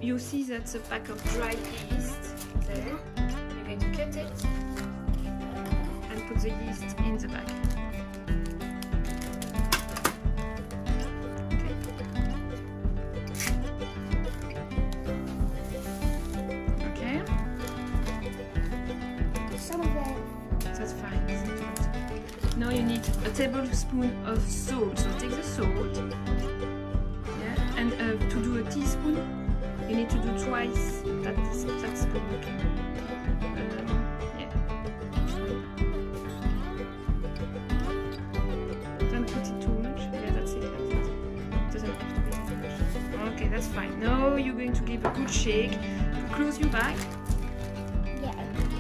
you see that's a pack of dry yeast there. You're going to cut it and put the yeast in the bag. Okay. Some of it. That's fine. Now you need a tablespoon of salt. So take the salt. Yeah. And to do a teaspoon, you need to do twice that spoon. Yeah. Don't put it too much. Yeah, that's it. Like that. Doesn't have to be too much. Okay, that's fine. Now you're going to give a good shake. Close your bag. Yeah.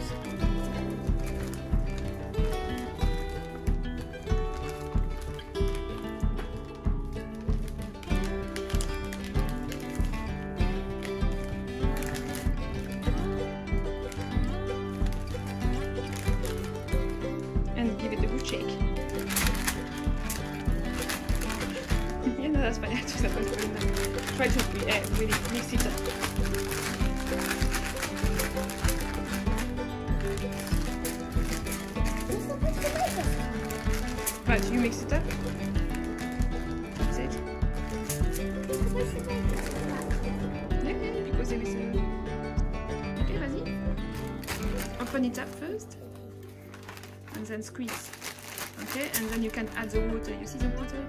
And give it a good shake. Yeah, no, that's fine. I just have to try to really mix it up. Right, you mix it up. That's it. Yeah, because there is a... Okay, vas-y. Open it up first. And then squeeze. Okay, and then you can add the water. You see the water?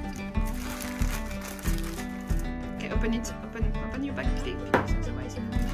Okay, open it. Open your bag, please, because otherwise.